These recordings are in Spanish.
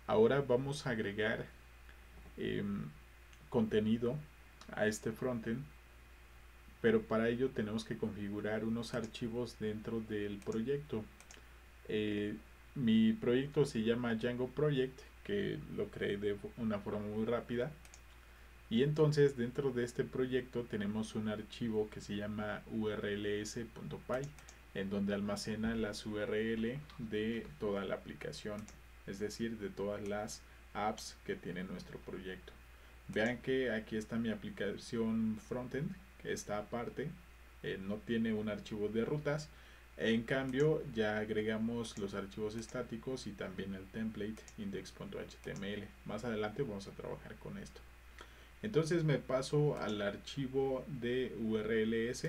Ahora vamos a agregar em, contenido a este frontend, pero para ello tenemos que configurar unos archivos dentro del proyecto. Eh, Mi proyecto se llama Django Project, que lo creé de una forma muy rápida. Y entonces dentro de este proyecto tenemos un archivo que se llama urls.py, en donde almacena las URL de toda la aplicación, es decir, de todas las apps que tiene nuestro proyecto. Vean que aquí está mi aplicación frontend, que está aparte, no tiene un archivo de rutas. En cambio, ya agregamos los archivos estáticos y también el template index.html. Más adelante vamos a trabajar con esto. Entonces me paso al archivo de urls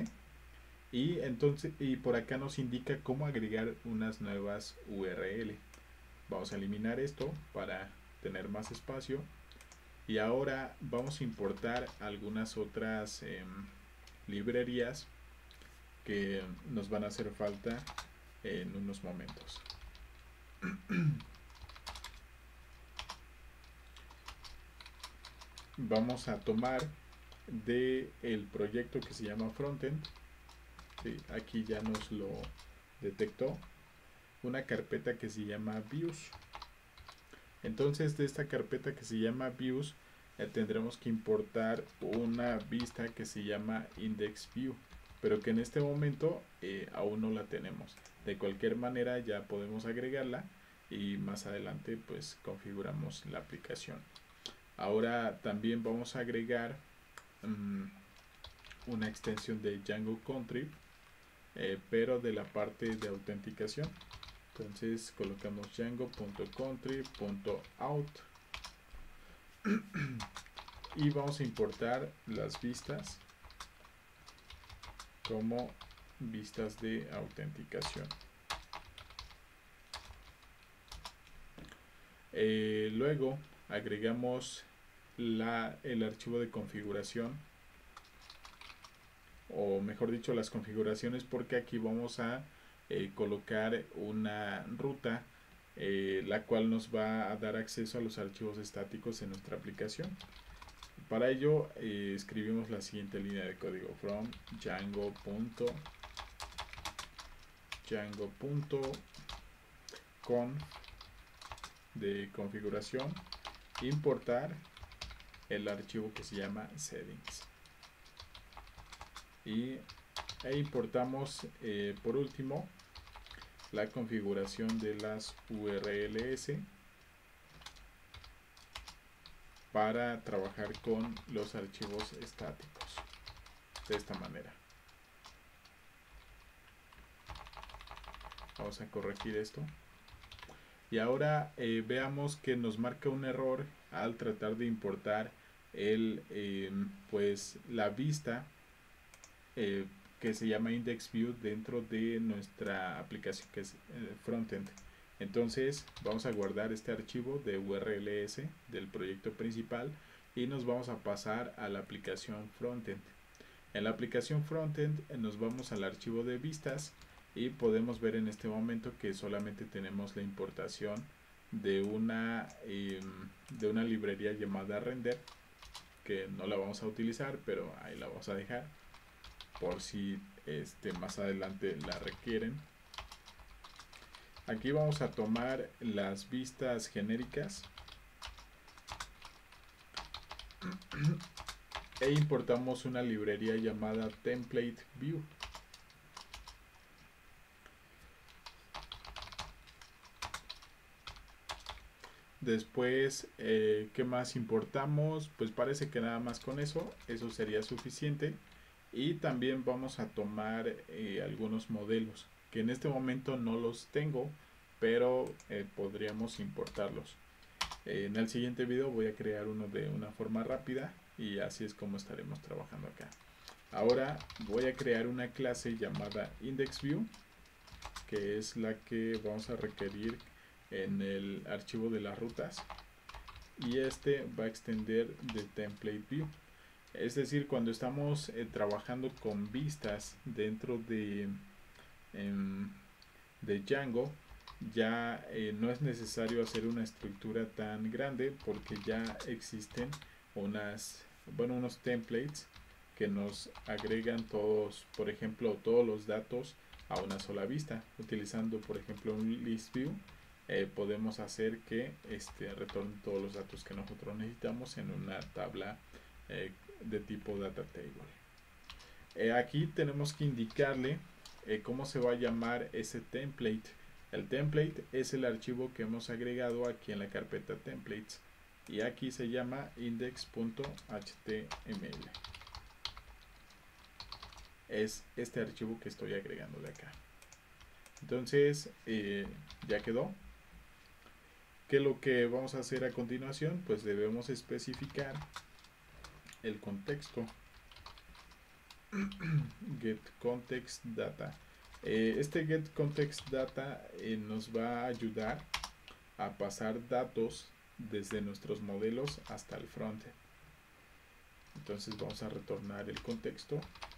y por acá nos indica cómo agregar unas nuevas URL. Vamos a eliminar esto para tener más espacio. Y ahora vamos a importar algunas otras librerías que nos van a hacer falta en unos momentos. Vamos a tomar de el proyecto que se llama Frontend. Sí, aquí ya nos lo detectó. Una carpeta que se llama Views. Entonces de esta carpeta que se llama Views tendremos que importar una vista que se llama Index View, pero que en este momento aún no la tenemos. De cualquier manera ya podemos agregarla y más adelante pues configuramos la aplicación. Ahora también vamos a agregar um, una extensión de Django Contrib, pero de la parte de autenticación. Entonces colocamos django.contrib.out y vamos a importar las vistas como vistas de autenticación. Luego agregamos el archivo de configuración, o mejor dicho las configuraciones, porque aquí vamos a colocar una ruta la cual nos va a dar acceso a los archivos estáticos en nuestra aplicación. Para ello escribimos la siguiente línea de código: from django.conf de configuración, importar el archivo que se llama settings, e importamos por último la configuración de las URLs para trabajar con los archivos estáticos de esta manera. Vamos a corregir esto y ahora veamos que nos marca un error al tratar de importar pues la vista que se llama Index View dentro de nuestra aplicación que es Frontend. Entonces vamos a guardar este archivo de URLs del proyecto principal y nos vamos a pasar a la aplicación Frontend. En la aplicación Frontend nos vamos al archivo de vistas y podemos ver en este momento que solamente tenemos la importación de una librería llamada Render, que no la vamos a utilizar, pero ahí la vamos a dejar por si más adelante la requieren. Aquí vamos a tomar las vistas genéricas e importamos una librería llamada Template View. Después, ¿qué más importamos? Pues parece que nada más con eso sería suficiente. Y también vamos a tomar algunos modelos, que en este momento no los tengo, pero podríamos importarlos. En el siguiente video voy a crear uno de una forma rápida y así es como estaremos trabajando acá. Ahora voy a crear una clase llamada IndexView, que es la que vamos a requerir en el archivo de las rutas, y este va a extender de template view. Es decir, cuando estamos trabajando con vistas dentro de Django, ya no es necesario hacer una estructura tan grande porque ya existen unos templates que nos agregan todos, por ejemplo, todos los datos a una sola vista. Utilizando, por ejemplo, un list view, podemos hacer que retorne todos los datos que nosotros necesitamos en una tabla de tipo data table. Aquí tenemos que indicarle cómo se va a llamar ese template. El template es el archivo que hemos agregado aquí en la carpeta templates y aquí se llama index.html. Es este archivo que estoy agregando de acá. Entonces ya quedó. ¿Qué es lo que vamos a hacer a continuación? Pues debemos especificar el contexto. Get context data. Este get context data nos va a ayudar a pasar datos desde nuestros modelos hasta el frontend. Entonces vamos a retornar el contexto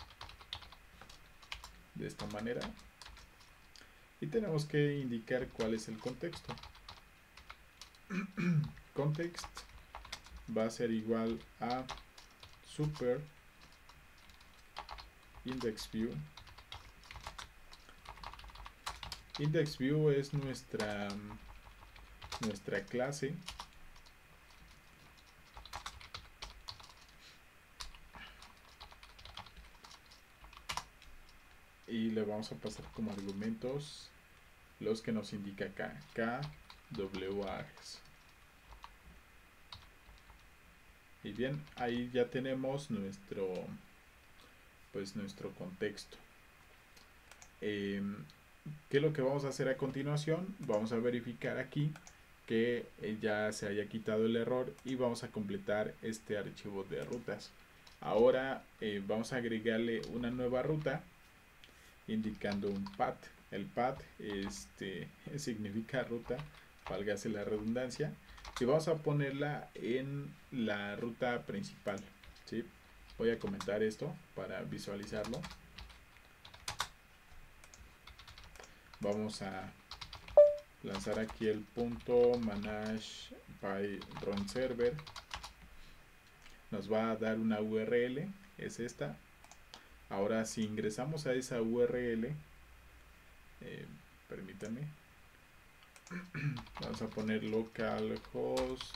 de esta manera y tenemos que indicar cuál es el contexto. Context va a ser igual a super index view. Index view es nuestra clase y le vamos a pasar como argumentos los que nos indica acá, KWAs. Y bien, ahí ya tenemos nuestro contexto. ¿Qué es lo que vamos a hacer a continuación? Vamos a verificar aquí que ya se haya quitado el error y vamos a completar este archivo de rutas. Ahora vamos a agregarle una nueva ruta indicando un path. El path significa ruta, válgase la redundancia, y vamos a ponerla en la ruta principal, ¿sí? Voy a comentar esto para visualizarlo. Vamos a lanzar aquí el punto manage by run server. Nos va a dar una URL, es esta. Ahora si ingresamos a esa URL, permítanme, vamos a poner localhost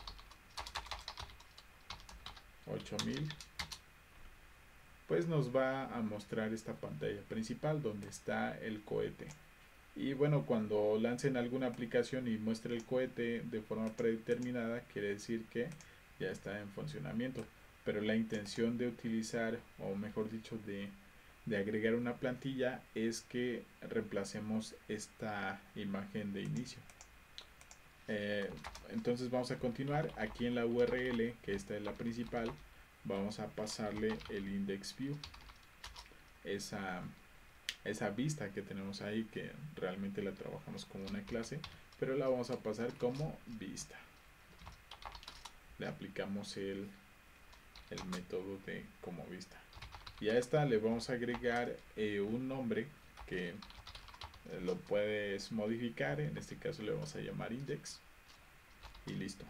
8000, pues nos va a mostrar esta pantalla principal donde está el cohete. Y bueno, cuando lancen alguna aplicación y muestre el cohete de forma predeterminada, quiere decir que ya está en funcionamiento. Pero la intención de utilizar, o mejor dicho, de agregar una plantilla es que reemplacemos esta imagen de inicio. Entonces vamos a continuar aquí en la URL, que esta es la principal. Vamos a pasarle el index view, esa vista que tenemos ahí, que realmente la trabajamos como una clase, pero la vamos a pasar como vista. Le aplicamos el método de como vista, y a esta le vamos a agregar un nombre que lo puedes modificar. En este caso le vamos a llamar index y listo.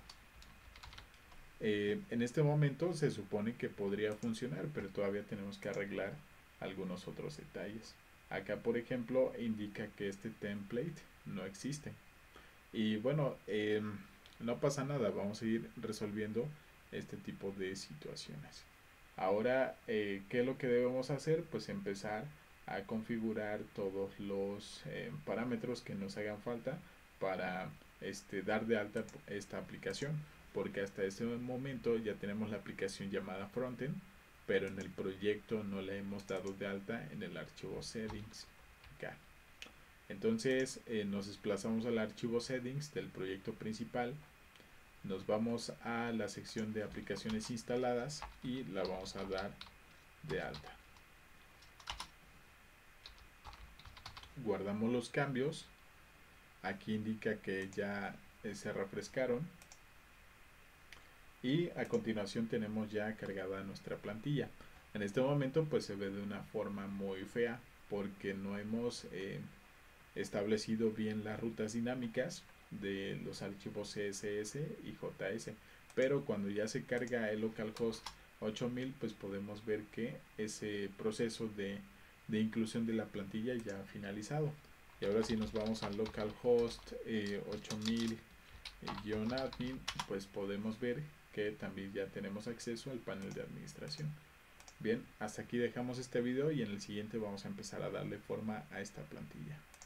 En este momento se supone que podría funcionar, pero todavía tenemos que arreglar algunos otros detalles. Acá, por ejemplo, indica que este template no existe. Y bueno, no pasa nada, vamos a ir resolviendo este tipo de situaciones. Ahora, ¿qué es lo que debemos hacer? Pues empezar a configurar todos los parámetros que nos hagan falta para dar de alta esta aplicación, porque hasta este momento ya tenemos la aplicación llamada frontend, pero en el proyecto no la hemos dado de alta en el archivo settings acá. Entonces nos desplazamos al archivo settings del proyecto principal, nos vamos a la sección de aplicaciones instaladas y la vamos a dar de alta. Guardamos los cambios. Aquí indica que ya se refrescaron. Y a continuación tenemos ya cargada nuestra plantilla. En este momento pues se ve de una forma muy fea porque no hemos establecido bien las rutas dinámicas de los archivos CSS y JS, pero cuando ya se carga el localhost 8000, pues podemos ver que ese proceso de inclusión de la plantilla ya ha finalizado. Y ahora si nos vamos al localhost 8000-admin, pues podemos ver que también ya tenemos acceso al panel de administración. Bien, hasta aquí dejamos este video y en el siguiente vamos a empezar a darle forma a esta plantilla.